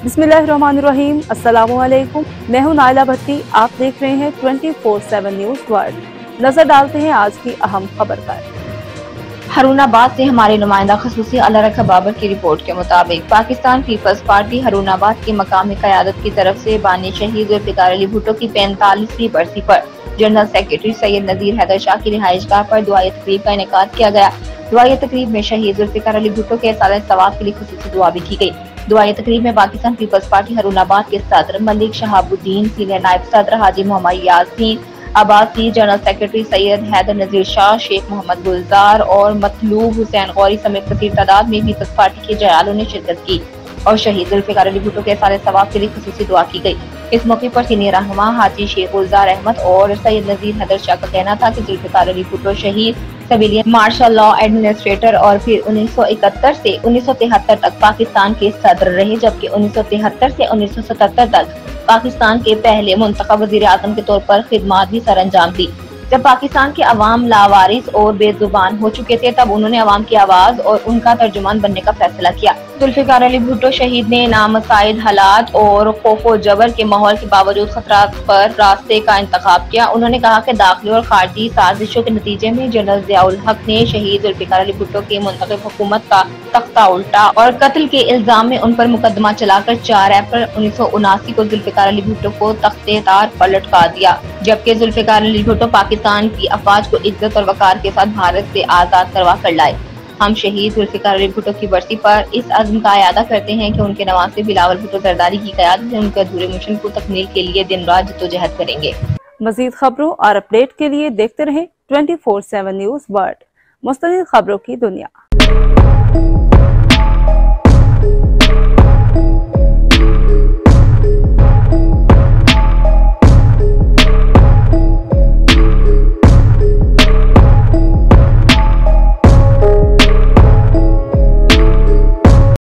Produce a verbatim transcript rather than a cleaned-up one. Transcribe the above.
बिस्मिल्लाहिर्रहमानिर्रहीम, अस्सलामुअलैकुम। मैं हूं नाइला भट्टी। आप देख रहे हैं twenty four seven news world. नजर डालते हैं आज की अहम खबर पर। हरुणाबाद से हमारे नुमाइंदा खसूसी अल्लाह रखा बाबर की रिपोर्ट के मुताबिक पाकिस्तान पीपल्स पार्टी हरुणाबाद की मकामी क़यादत की तरफ से बानी शहीद ज़ुल्फ़िकार अली भुट्टो की पैंतालीसवीं बरसी पर जनरल सेक्रेटरी सैयद नज़ीर हैदर शाह की रिहाइशगाह पर दुआई तकरीब का इनेकाद किया गया। दुआई तकरीब में शहीद ज़ुल्फ़िकार अली भुट्टो के साले सवाब के लिए खुसूसी दुआ भी की गई। दुआई तकरीब में पाकिस्तान पीपल्स पार्टी हरुणाबाद के सदर मलिक शहाबुद्दीन, सीनियर नायब सदर हाजी मोहम्मद यासीन अब्बासी, जनरल सेक्रेटरी सैयद हैदर नजीर शाह, शेख मोहम्मद गुलजार और मतलूब हुसैन गौरी समेत कसीर तादाद में पीपल्स पार्टी के जयालों ने शिरकत की और शहीद ज़ुल्फ़िकार अली भुट्टो के साले सवाब के लिए खुसूसी दुआ की गई। इस मौके पर सीनियर रहनुमा हाजी शेख गुलजार अहमद और सैयद नजीर हैदर शाह का कहना था कि ज़ुल्फ़िकार अली भुट्टो शहीद सिविलियन मार्शल लॉ एडमिनिस्ट्रेटर और फिर उन्नीस सौ इकहत्तर से उन्नीस सौ तिहत्तर तक पाकिस्तान के सदर रहे, जबकि उन्नीस सौ तिहत्तर से उन्नीस सौ सतहत्तर तक पाकिस्तान के पहले मुंतखब वज़ीर आज़म के तौर पर खिदमत भी सर अंजाम दी। जब पाकिस्तान के अवाम लावारिस और बेजुबान हो चुके थे, तब उन्होंने अवाम की आवाज और उनका तर्जुमान बनने का फैसला किया। ज़ुल्फ़िकार अली भुट्टो शहीद ने नामसाइद हालात और खौफो जबर के माहौल के बावजूद खतरात पर रास्ते का इंतखाब किया। उन्होंने कहा कि दाखिली और खारजी साजिशों के नतीजे में जनरल ज़ियाउल हक ने शहीद ज़ुल्फ़िकार अली भुट्टो की मुंतखब हुकूमत का तख्ता उल्टा और कत्ल के इल्जाम में उन पर मुकदमा चलाकर चार अप्रैल उन्नीस सौ उनासी को ज़ुल्फ़िकार अली भुट्टो को तख्ते तार पर लटका दिया, जबकि ज़ुल्फ़िकार अली भुट्टो पाकिस्तान की अफवाज को इज्जत और वकार के साथ भारत से आजाद करवा कर लाए। हम शहीद ज़ुल्फ़िकार अली भुट्टो की बरसी पर इस अज़्म का यादा करते हैं कि उनके नवासे बिलावल भुट्टो जरदारी की क़यादत में उनके अधूरे मिशन को तकमील के लिए दिन रात जद्दोजहद करेंगे। मज़ीद खबरों और अपडेट के लिए देखते रहें twenty four seven news world, मुस्तकिल खबरों की दुनिया।